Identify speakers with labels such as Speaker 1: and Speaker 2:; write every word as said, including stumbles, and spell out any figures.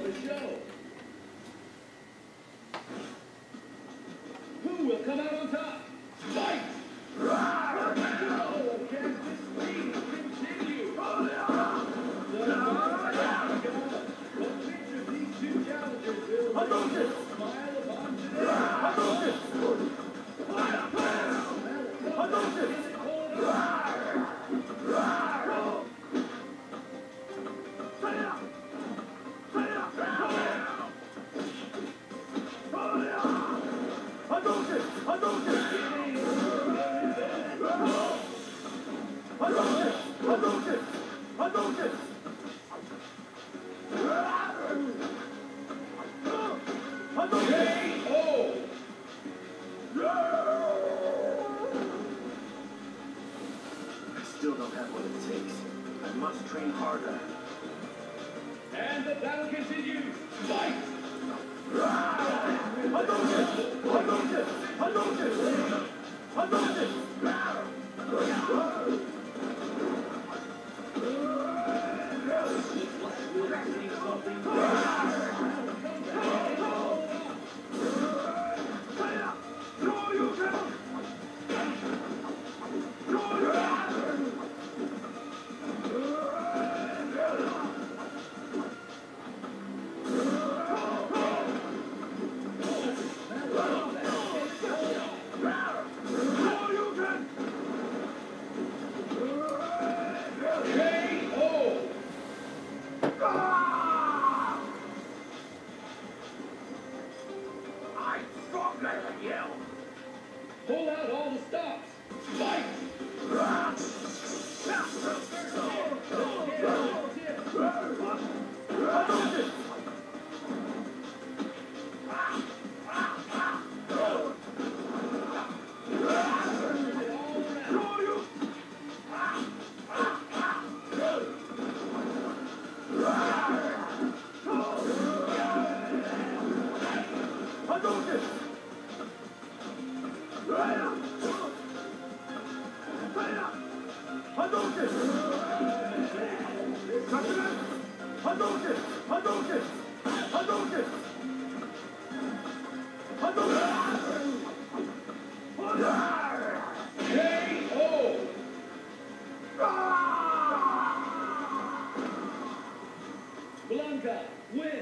Speaker 1: the show. Who will come out on top? Fight! Oh, can this lead continue? The which of these two challengers will bring a smile upon today?
Speaker 2: Still don't have what it takes. I must train harder.
Speaker 1: And the battle continues. Fight! Pull out all the stops. Fight! Blanca wins.